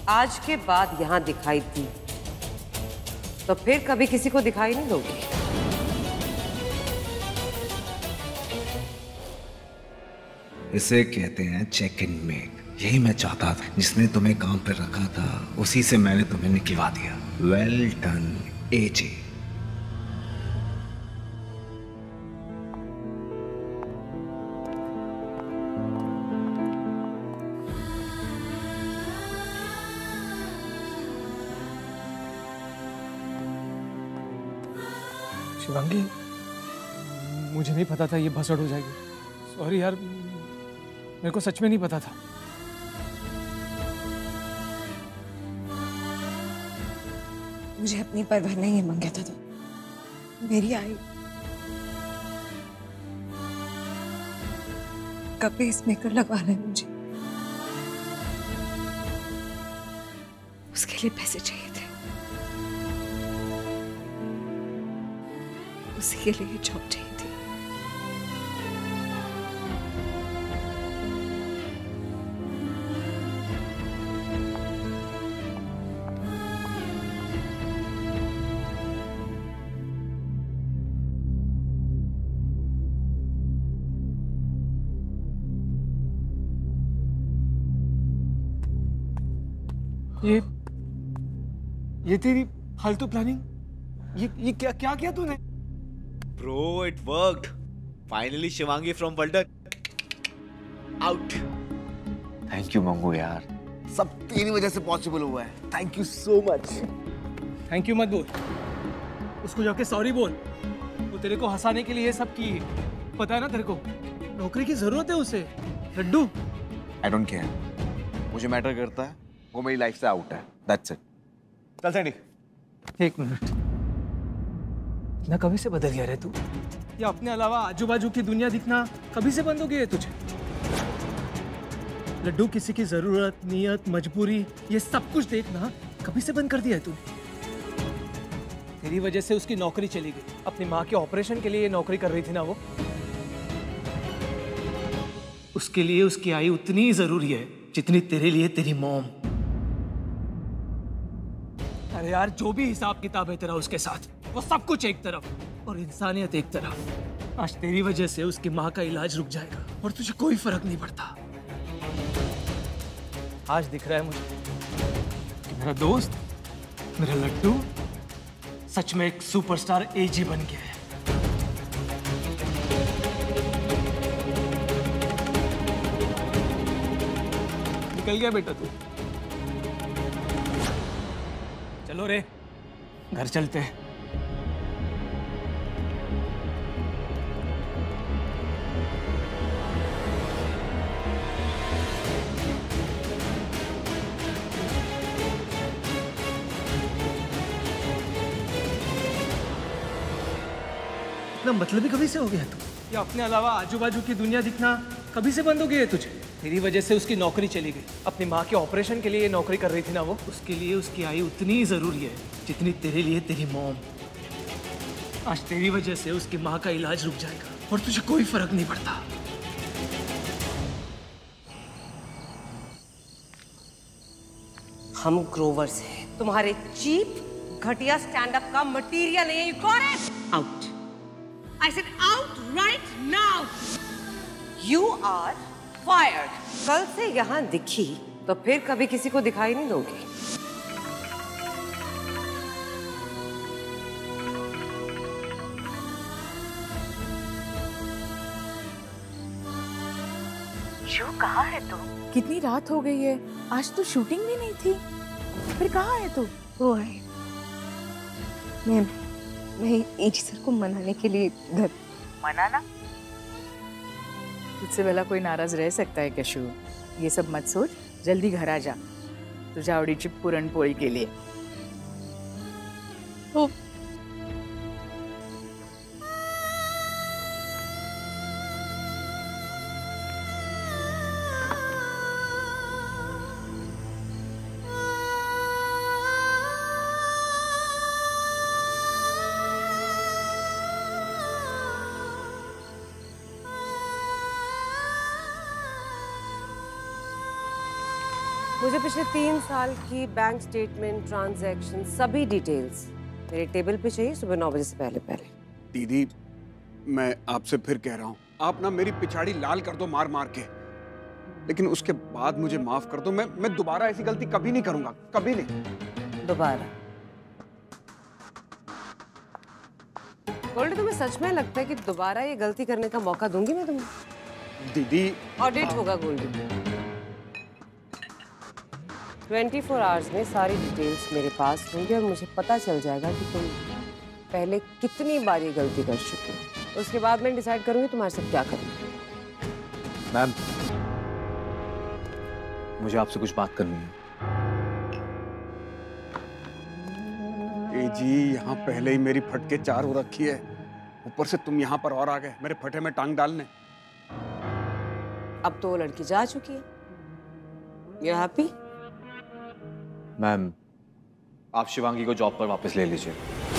आज के बाद यहाँ दिखाई दी तो फिर कभी किसी को दिखाई नहीं दोगी। इसे कहते हैं चेक इन मेक। यही मैं चाहता था। जिसने तुम्हें काम पर रखा था उसी से मैंने तुम्हें निकलवा दिया। वेल डन एजे। शिवांगी, मुझे नहीं पता था ये भसड़ हो जाएगी। सॉरी यार, मेरे को सच में नहीं पता था। मुझे अपनी परवाह नहीं है मंगेता। तो मेरी आयु कब भी इसमें कर लगवाना है मुझे। उसके लिए पैसे चाहिए थे, उसी के लिए जॉब चाहिए थी। ये तेरी फालतू प्लानिंग, ये क्या क्या किया तूने? Bro, it worked. Finally, Shivangi from Walter out. Thank you Mangu यार, सब तेरी वजह से पॉसिबल हुआ है। Thank you so much. Thank you मत बोल, उसको जाके सॉरी बोल। वो तेरे को हंसाने के लिए ये सब की, पता है ना तेरे को। नौकरी की जरूरत है उसे लड्डू। I don't care. मुझे मैटर करता है वो मेरी लाइफ से आउट है, दैट्स इट। चल सैंडी। एक मिनट, इतना कभी से बदल गया रे तू? या अपने अलावा आजू बाजू की दुनिया दिखना कभी से बंद हो गई है तुझे? लड्डू, किसी की जरूरत, नियत, मजबूरी, ये सब कुछ देखना कभी से बंद कर दिया है तूने। तेरी वजह से उसकी नौकरी चली गई। अपनी माँ के ऑपरेशन के लिए ये नौकरी कर रही थी ना वो। उसके लिए उसकी आई उतनी जरूरी है जितनी तेरे लिए तेरी मॉम। अरे यार, जो भी हिसाब किताब है तेरा उसके साथ, वो सब कुछ एक तरफ और इंसानियत एक तरफ। आज तेरी वजह से उसकी माँ का इलाज रुक जाएगा और तुझे कोई फर्क नहीं पड़ता। आज दिख रहा है मुझे कि मेरा दोस्त, मेरा लड्डू सच में एक सुपरस्टार एजी बन गया है। निकल गया बेटा तू। चलो रे, घर चलते हैं। इतना मतलबी कभी से हो गया तू? या अपने अलावा आजू बाजू की दुनिया दिखना कभी से बंद हो गई है तुझे? तेरी वजह से उसकी नौकरी चली गई। अपनी माँ के ऑपरेशन के लिए ये नौकरी कर रही थी ना वो। उसके लिए उसकी आई उतनी जरूरी है जितनी तेरे लिए तेरी मॉम। आज तेरी वजह से उसकी माँ का इलाज रुक जाएगा और तुझे कोई फर्क नहीं पड़ता। हम ग्रोवर्स हैं, तुम्हारे चीप घटिया स्टैंड अप का मटेरियल नहीं। You got it? Out. I said out right now. You are fired. कल से यहाँ दिखी तो फिर कभी किसी को दिखाई नहीं दोगी। शो कहाँ है तू? कितनी रात हो गई है, आज तो शूटिंग भी नहीं थी। फिर कहाँ है तू? वो है, मैं एजी सर को मनाने के लिए घर। मनाना? तुझसे भला कोई नाराज रह सकता है कैशू? ये सब मत सोच, जल्दी घर आ जा तुझ्या आवडीची पुरणपोळी केली आहे। हो, मुझे पिछले 3 साल की बैंक स्टेटमेंट, ट्रांजैक्शन, सभी डिटेल्स मेरे टेबल पे चाहिए सुबह 9 बजे से पहले पहले। दीदी, मैं आपसे फिर कह रहा हूँ, आप ना मेरी पिछाड़ी लाल कर दो मार मार के, लेकिन उसके बाद मुझे माफ कर दो। मैं दोबारा ऐसी गलती कभी नहीं करूंगा, कभी नहीं। दोबारा? गोल्डी, तुम्हें सच में लगता है कि दोबारा ये गलती करने का मौका दूंगी मैं तुम्हें? दीदी, ऑडिट होगा गोल्डी। 24 आवर्स में सारी डिटेल्स मेरे पास होंगी और मुझे पता चल जाएगा कि तुम पहले कितनी बार ये गलती कर चुके हो। उसके बाद मैं डिसाइड करूंगी तुम्हारे साथ क्या करूंगी। मैम, मुझे आपसे कुछ बात करनी है। ए जी, यहाँ पहले ही मेरी फटके 4 हो रखी है, ऊपर से तुम यहाँ पर और आ गए मेरे फटे में टांग डालने। अब तो वो लड़की जा चुकी है। You happy? मैम, आप शिवांगी को जॉब पर वापस ले लीजिए।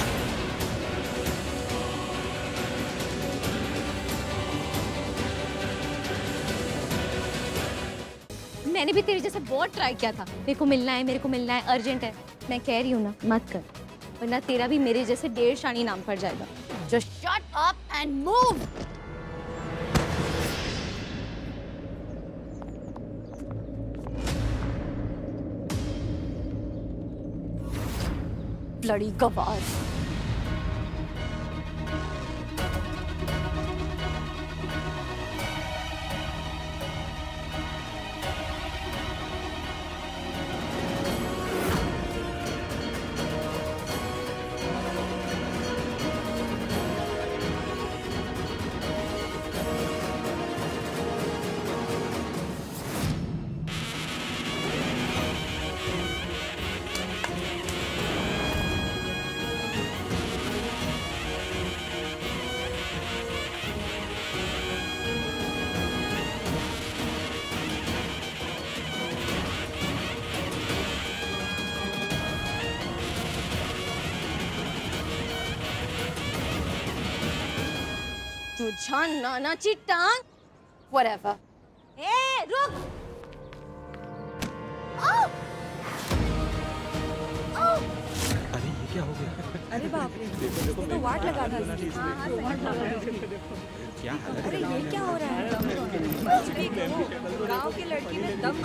मैंने भी तेरे जैसे बहुत ट्राई किया था, मेरे को मिलना है, मेरे को मिलना है, अर्जेंट है। मैं कह रही हूँ ना, मत कर, वरना तेरा भी मेरे जैसे 1.5 शानी नाम पड़ जाएगा। Just shut up and move. Bloody गवार। तुझा नानाची टांग, whatever. ए, रुक! अरे ये क्या हो गया? अरे बाप रे, ये तो वाट लगा दी। क्या हालत अरे ये क्या हो रहा है? गांव की लड़की ने दम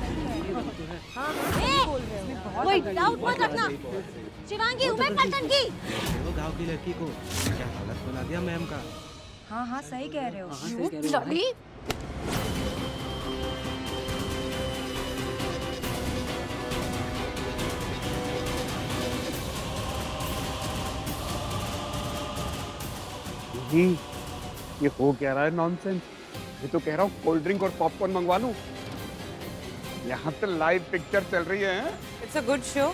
कोई डाउट मत रखना। शिवांगी उमें पलटन की। वो गांव की लड़की को क्या हालत बना दिया मैम का। हाँ हाँ सही कह रहे हो। लड़ी ये हो क्या रहा है नॉनसेंस? ये तो कह रहा हूँ कोल्ड ड्रिंक और पॉपकॉर्न मंगवा लूं। यहाँ तो लाइव पिक्चर चल रही है। It's a good show.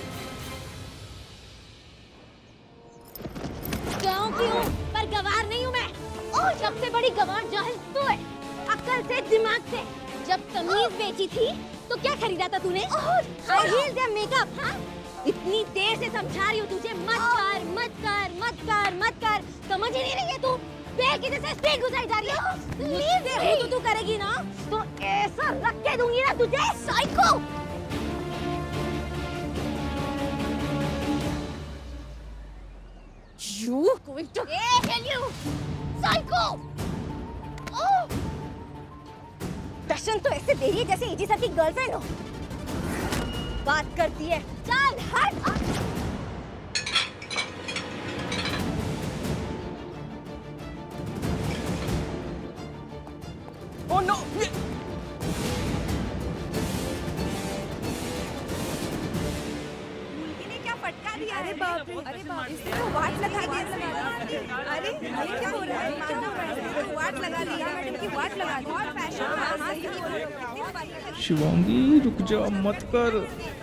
गाँव की हूँ पर गवार नहीं हूँ मैं। और सबसे बड़ी गवार जाहिल तू है। अक्ल से, दिमाग से। जब तमीज बेची थी तो क्या खरीदा था तूने? हाई हील्स या मेकअप? हाँ? इतनी देर से समझा रही हूँ तुझे, मत कर, मत कर, मत कर, मत कर। समझ ही नहीं रही है तू। पेड़ की जैसे स्टेक घुसाई जा रही है। प्लीज देखो तो तू करेगी ना तो ऐसा रख के दूंगी ना तुझे, psycho. You going to kill you, psycho! Oh! दर्शन तो ऐसे दे रही है जैसे एजी सर की गर्लफ्रेंड हो। बात करती है, चल हट। Oh no! अरे बाप रे, अरे बाप, इसने तो वाट लगा दी। अरे ये क्या हो रहा है? इसने वाट लगा दी, मैडम की वाट लगा दी। और फैशन। शिवांगी रुक जा, मत कर।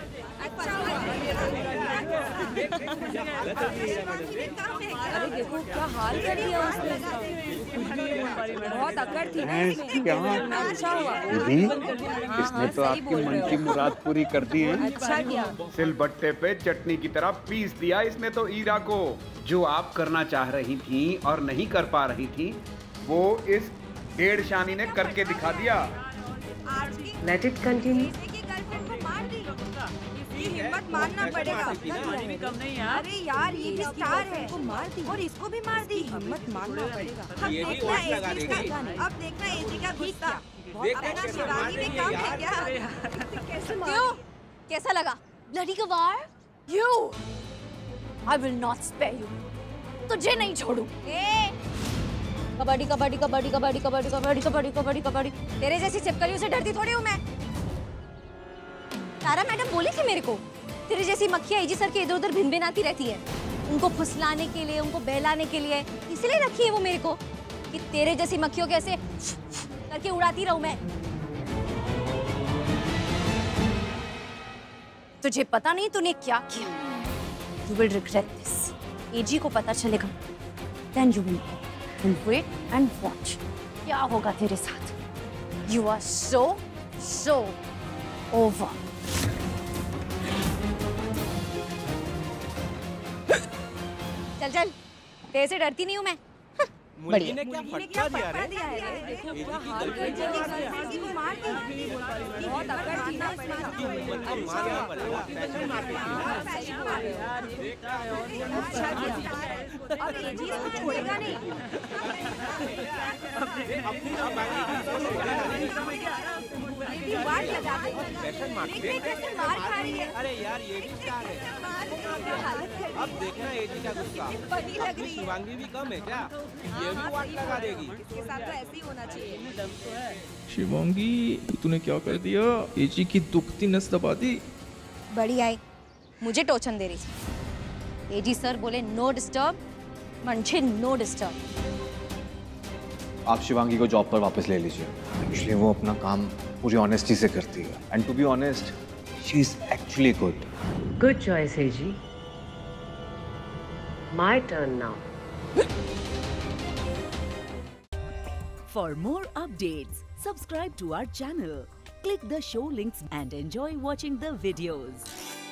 अरे देखो क्या हाल कर दिया उसने। बहुत अकड़ थी ना इसमें। अच्छा हुआ। इसने तो आपकी मन की मुराद पूरी कर दी है। अच्छा किया। सिलबट्टे पे चटनी की तरह पीस दिया इसने तो ईरा को। जो आप करना चाह रही थी और नहीं कर पा रही थी, वो इस 1.5 शानी ने करके दिखा दिया। Let it continue. की हिम्मत मारना पड़ेगा। भी कम नहीं यार। अरे यार ये भी स्टार है, इसको मार दी और इसको भी मार दी। हिम्मत मारना पड़ेगा। अब देखना एजी का, अब देखना एजी का गुस्सा। अपना शिवांगी में कम है क्या? क्यों? कैसा लगा? ब्लडी गवार? You! I will not spare you. तुझे नहीं छोड़ू। कबड्डी कबड्डी कबड्डी कबड्डी कबड्डी कबड्डी कबड्डी कबड्डी कबड्डी। तेरे जैसी चिपकलियों से डरती थोड़ी हूँ मैं। तारा मैडम बोली थी मेरे को, तेरे जैसी मक्खियाँ एजी सर के इधर उधर भिन भिनाती रहती है। उनको फुसलाने के लिए, उनको बहलाने के लिए, इसलिए रखी है वो मेरे को कि तेरे जैसी मक्खियों के ऐसे करके उड़ाती रहूं मैं। तुझे पता नहीं तूने क्या किया। You will regret this. एजी को पता चलेगा, then you will know. And wait and watch. क्या होगा तेरे साथ? You are so over. चल चल, तेरे से डरती नहीं हूँ मैं। मुर्गी ने क्या फटका दिया रे? देखो पूरा हाल कर दिया, एजी को मार दी। बहुत अकड़ थी ना अब एजी को छोड़ेगा नहीं। वाट लगा दे। मार खा रही है। अरे यार ये भी स्टार है। अब देखना एजी का गुस्सा। बड़ी लग रही है। शिवांगी भी कम है क्या? ये भी वाट लगा देगी। इसके साथ तो ऐसे ही होना चाहिए। शिवांगी तूने क्या कर दिया? एजी की दुखती नस दबा दी। बड़ी आई, मुझे टोचन दे रही थी। एजी सर बोले नो डिस्टर्ब, मंझे नो डिस्टर्ब। आप शिवांगी को जॉब पर वापस ले लीजिए। एक्चुअली वो अपना काम पूरी ऑनेस्टी से करती है। And to be honest, she is actually good. Good choice, AG. My turn now. For more updates, subscribe to our channel, click the show links and enjoy watching the videos.